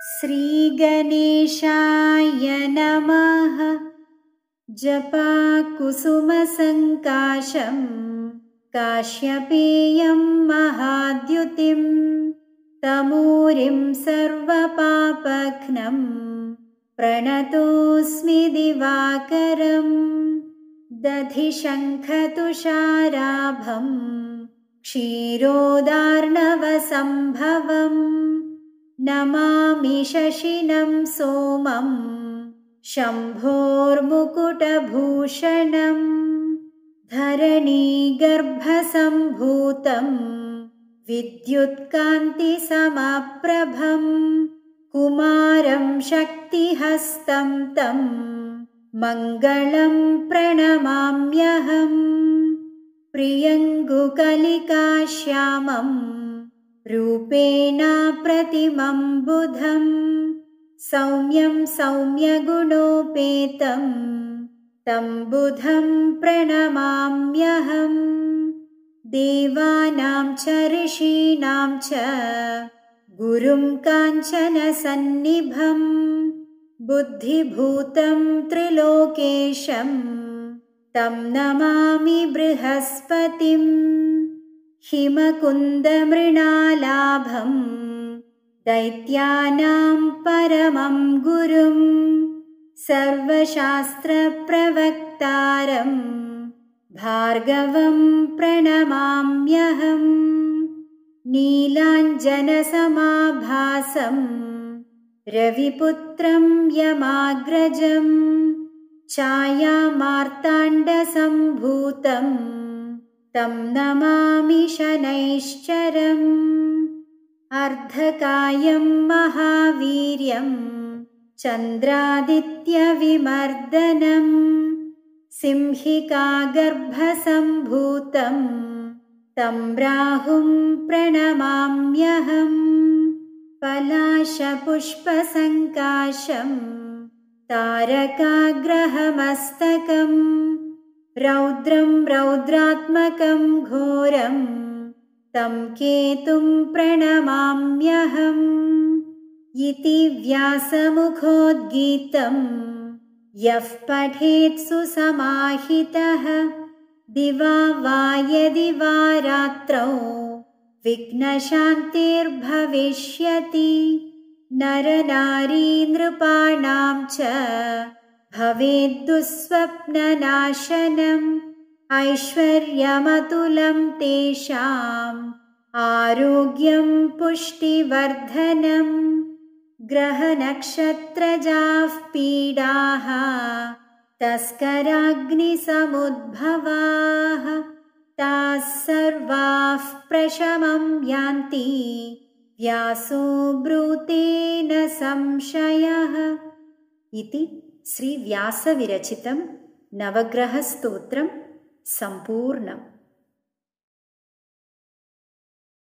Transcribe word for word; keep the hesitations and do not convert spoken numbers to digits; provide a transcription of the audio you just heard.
श्रीगणेशाय नमः। जपाकुसुमसङ्काशं काश्यपेयं महाद्युतिं तमूरिं सर्वपापघ्नं प्रणतोऽस्मि दिवाकरम्। दधिशङ्खतुषाराभं क्षीरोदार्णवसम्भवम् नमामि शशिनं सोमं शम्भोर्मुकुटभूषणम्। धरणीगर्भसम्भूतं विद्युत्कान्तिसमप्रभं कुमारं शक्तिहस्तं तं मङ्गलं प्रणमाम्यहम्। प्रियङ्गुकलिकाश्यामं रूपेण प्रतिमं बुधं सौम्यं सौम्यगुणोपेतं तं बुधं प्रणमाम्यहम्। देवानां च ऋषीणां च गुरुं काञ्चनसन्निभं बुद्धिभूतं त्रिलोकेशं तं नमामि बृहस्पतिम्। हिमकुन्दमृणालाभं दैत्यानां परमं गुरुं सर्वशास्त्रप्रवक्तारं भार्गवं प्रणमाम्यहम्। नीलाञ्जनसमाभासं रविपुत्रं यमाग्रजं छायामार्ताण्डसम्भूतं तं नमामि शनैश्चरम्। अर्धकायं महावीर्यं चन्द्रादित्यविमर्दनं सिंहिकागर्भसम्भूतं तं राहुं प्रणमाम्यहम्। पलाशपुष्पसङ्काशं तारकाग्रहमस्तकं रौद्रं रौद्रात्मकं घोरं तं केतुं प्रणमाम्यहम्। इति व्यासमुखोद्गीतं यः पठेत् सुसमाहितः दिवा वा यदि वा रात्रौ विघ्नशान्तिर्भविष्यति। नरनारी नृपाणां च भवेद्दुःस्वप्ननाशनम् ऐश्वर्यमतुलं तेषाम् आरोग्यं पुष्टिवर्धनम्। ग्रहनक्षत्रजाः पीडाः तस्कराग्निसमुद्भवाः ताः सर्वाः प्रशमं यान्ति व्यासो ब्रूते न संशयः। इति श्रीव्यासविरचितं नवग्रहस्तोत्रं सम्पूर्णम्।